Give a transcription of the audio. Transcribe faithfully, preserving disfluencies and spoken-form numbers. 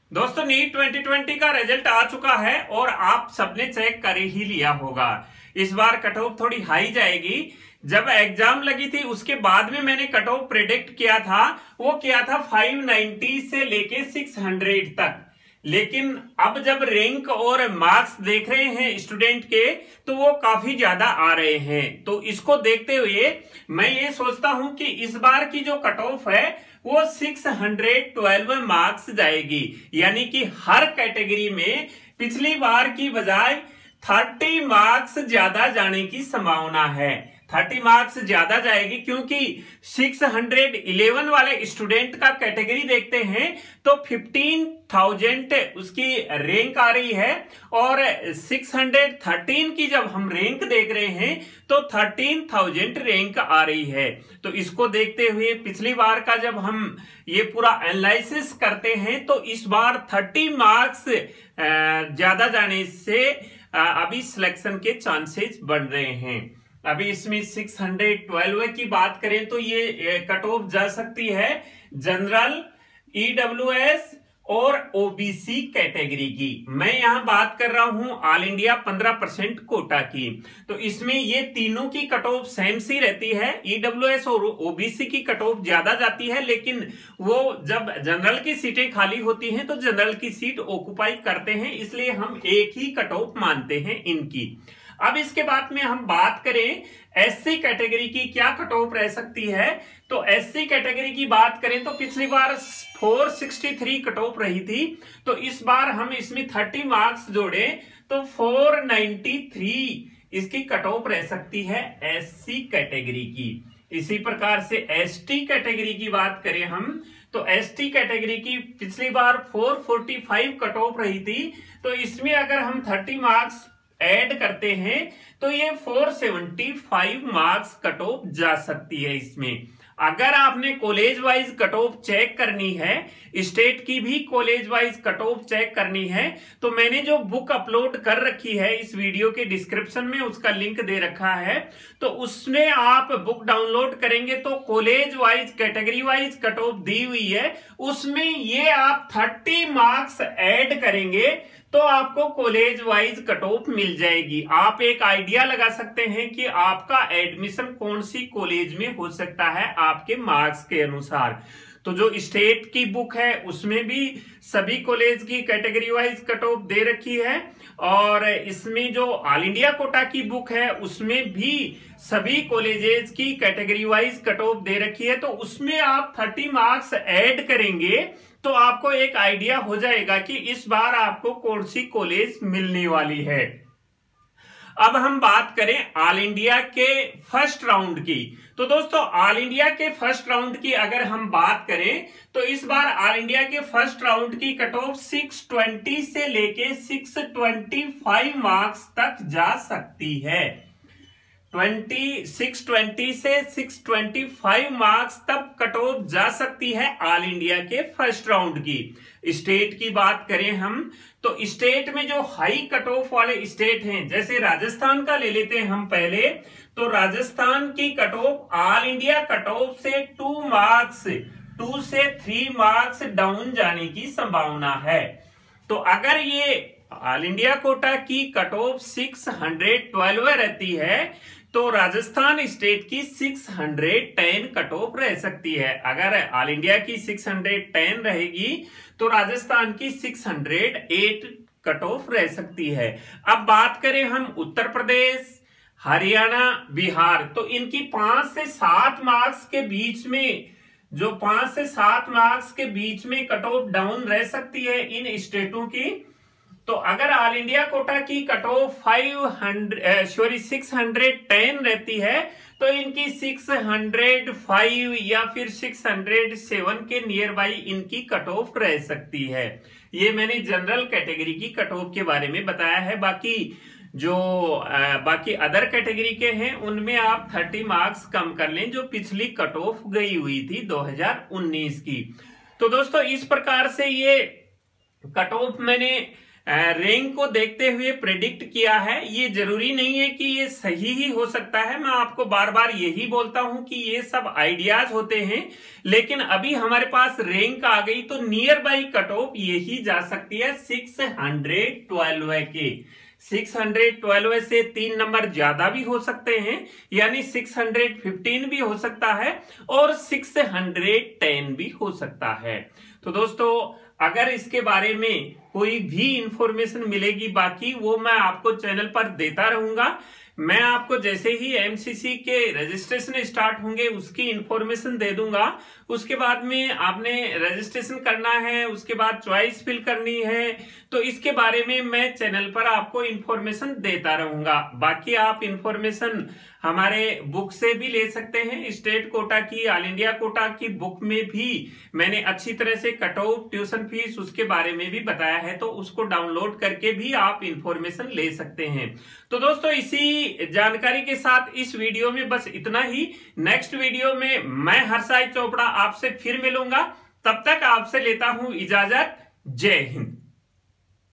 दोस्तों NEET twenty twenty का result आ चुका है और आप सबने चेक कर ही लिया होगा। इस बार कट ऑफ थोड़ी हाई जाएगी। जब एग्जाम लगी थी उसके बाद में मैंने कट ऑफ प्रेडिक्ट किया था, वो किया था फाइव नाइंटी से लेके सिक्स हंड्रेड तक। लेकिन अब जब रैंक और मार्क्स देख रहे हैं स्टूडेंट के तो वो काफी ज्यादा आ रहे हैं। तो इसको देखते हुए मैं ये सोचता हूं कि इस बार की जो कट ऑफ है वो सिक्स हंड्रेड ट्वेल्व मार्क्स जाएगी, यानी कि हर कैटेगरी में पिछली बार की बजाय थर्टी मार्क्स ज्यादा जाने की संभावना है। थर्टी मार्क्स ज्यादा जाएगी क्योंकि सिक्स हंड्रेड इलेवन वाले स्टूडेंट का कैटेगरी देखते हैं तो फिफ्टीन थाउजेंड उसकी रैंक आ रही है और सिक्स हंड्रेड थर्टीन की जब हम रैंक देख रहे हैं तो थर्टीन थाउजेंड रैंक आ रही है। तो इसको देखते हुए पिछली बार का जब हम ये पूरा एनालिसिस करते हैं तो इस बार थर्टी मार्क्स ज्यादा जाने से अभी सिलेक्शन के चांसेस बढ़ रहे हैं। अभी इसमें सिक्स हंड्रेड ट्वेल्व की बात करें तो ये कट ऑफ जा सकती है जनरल, ईडब्ल्यूएस और ओबीसी कैटेगरी की। मैं यहां बात कर रहा हूं ऑल इंडिया पंद्रह परसेंट कोटा की। तो इसमें ये तीनों की कट ऑफ सेम सी रहती है। ईडब्ल्यूएस और ओबीसी की कट ऑफ ज्यादा जाती है, लेकिन वो जब जनरल की सीटें खाली होती हैं तो जनरल की सीट ऑक्युपाई करते हैं, इसलिए हम एक ही कट ऑफ मानते हैं इनकी। अब इसके बाद में हम बात करें एससी कैटेगरी की क्या कट ऑफ रह सकती है। तो एससी कैटेगरी की बात करें तो पिछली बार four sixty three cut off रही थी, तो इस बार हम इसमें थर्टी मार्क्स जोड़े तो फोर नाइंटी थ्री इसकी कट ऑफ रह सकती है एससी कैटेगरी की। इसी प्रकार से एसटी कैटेगरी की बात करें हम तो एसटी कैटेगरी की पिछली बार four forty five cut off रही थी, तो इसमें अगर हम थर्टी मार्क्स ऐड करते हैं तो ये four seventy five marks cut off जा सकती है इसमें। अगर आपने college wise cut off check करनी है, स्टेट की भी college wise cut off check करनी है, तो मैंने जो बुक अपलोड कर रखी है इस वीडियो के डिस्क्रिप्शन में उसका लिंक दे रखा है, तो उसमें आप बुक डाउनलोड करेंगे तो college wise category wise cut off दी हुई है, उसमें ये आप थर्टी मार्क्स ऐड करेंगे तो आपको कॉलेज वाइज कट ऑफ मिल जाएगी। आप एक आइडिया लगा सकते हैं कि आपका एडमिशन कौन सी कॉलेज में हो सकता है आपके मार्क्स के अनुसार। तो जो स्टेट की बुक है उसमें भी सभी कॉलेज की कैटेगरी वाइज कट ऑफ दे रखी है, और इसमें जो ऑल इंडिया कोटा की बुक है उसमें भी सभी कॉलेजेस की कैटेगरी वाइज कट ऑफ दे रखी है। तो उसमें आप थर्टी मार्क्स ऐड करेंगे तो आपको एक आइडिया हो जाएगा कि इस बार आपको कौन सी कॉलेज मिलने वाली है। अब हम बात करें ऑल इंडिया के फर्स्ट राउंड की। तो दोस्तों ऑल इंडिया के फर्स्ट राउंड की अगर हम बात करें तो इस बार ऑल इंडिया के फर्स्ट राउंड की कट ऑफ सिक्स ट्वेंटी से लेके सिक्स ट्वेंटी फाइव मार्क्स तक जा सकती है। ट्वेंटी सिक्स ट्वेंटी से सिक्स ट्वेंटी फाइव मार्क्स तक कट ऑफ जा सकती है ऑल इंडिया के फर्स्ट राउंड की। स्टेट की बात करें हम तो स्टेट में जो हाई कट ऑफ वाले स्टेट हैं, जैसे राजस्थान का ले लेते हैं हम पहले, तो राजस्थान की cut off all India cut off से टू मार्क्स टू से थ्री मार्क्स डाउन जाने की संभावना है। तो अगर ये ऑल इंडिया कोटा की cut off six hundred twelve रहती है तो राजस्थान स्टेट की six hundred ten cut off रह सकती है। अगर ऑल इंडिया की सिक्स हंड्रेड टेन रहेगी तो राजस्थान की six hundred eight cut off रह सकती है। अब बात करें हम उत्तर प्रदेश, हरियाणा, बिहार, तो इनकी पांच से सात मार्क्स के बीच में जो पांच से सात मार्क्स के बीच में कट ऑफ डाउन रह सकती है इन स्टेटों की। तो अगर ऑल इंडिया कोटा की cut off five hundred sorry six hundred ten रहती है तो इनकी सिक्स हंड्रेड फाइव या फिर सिक्स हंड्रेड सेवन के नियर बाई इनकी कट ऑफ रह सकती है। ये मैंने जनरल कैटेगरी की कट ऑफ के बारे में बताया है। बाकी जो आ, बाकी अदर कैटेगरी के हैं उनमें आप थर्टी मार्क्स कम कर लें जो पिछली कट ऑफ गई हुई थी दो हज़ार उन्नीस की। तो दोस्तों इस प्रकार से ये कट ऑफ मैंने रैंक को देखते हुए प्रेडिक्ट किया है। ये जरूरी नहीं है कि ये सही ही हो सकता है, मैं आपको बार बार यही बोलता हूं कि ये सब आइडियाज होते हैं, लेकिन अभी हमारे पास रैंक आ गई तो नियर बाई कट ऑफ यही जा सकती है सिक्स हंड्रेड ट्वेल्व के। सिक्स हंड्रेड ट्वेल्व से तीन नंबर ज्यादा भी हो सकते हैं, यानी सिक्स हंड्रेड फिफ्टीन भी हो सकता है और सिक्स हंड्रेड टेन भी हो सकता है। तो दोस्तों अगर इसके बारे में कोई भी इंफॉर्मेशन मिलेगी बाकी, वो मैं आपको चैनल पर देता रहूंगा। मैं आपको जैसे ही एमसीसी के रजिस्ट्रेशन स्टार्ट होंगे उसकी इंफॉर्मेशन दे दूंगा। उसके बाद में आपने रजिस्ट्रेशन करना है, उसके बाद चॉइस फिल करनी है, तो इसके बारे में मैं चैनल पर आपको इंफॉर्मेशन देता रहूंगा। बाकी आप इंफॉर्मेशन हमारे बुक से भी ले सकते हैं। स्टेट कोटा की, ऑल इंडिया कोटा की बुक में भी मैंने अच्छी तरह से कट ऑफ, ट्यूशन फीस उसके बारे में भी बताया है, तो उसको डाउनलोड करके भी आप इंफॉर्मेशन ले सकते हैं। तो दोस्तों इसी जानकारी के साथ इस वीडियो में बस इतना ही। नेक्स्ट वीडियो में मैं हर्षाई चोपड़ा आपसे फिर मिलूंगा, तब तक आपसे लेता हूं इजाजत। जय हिंद।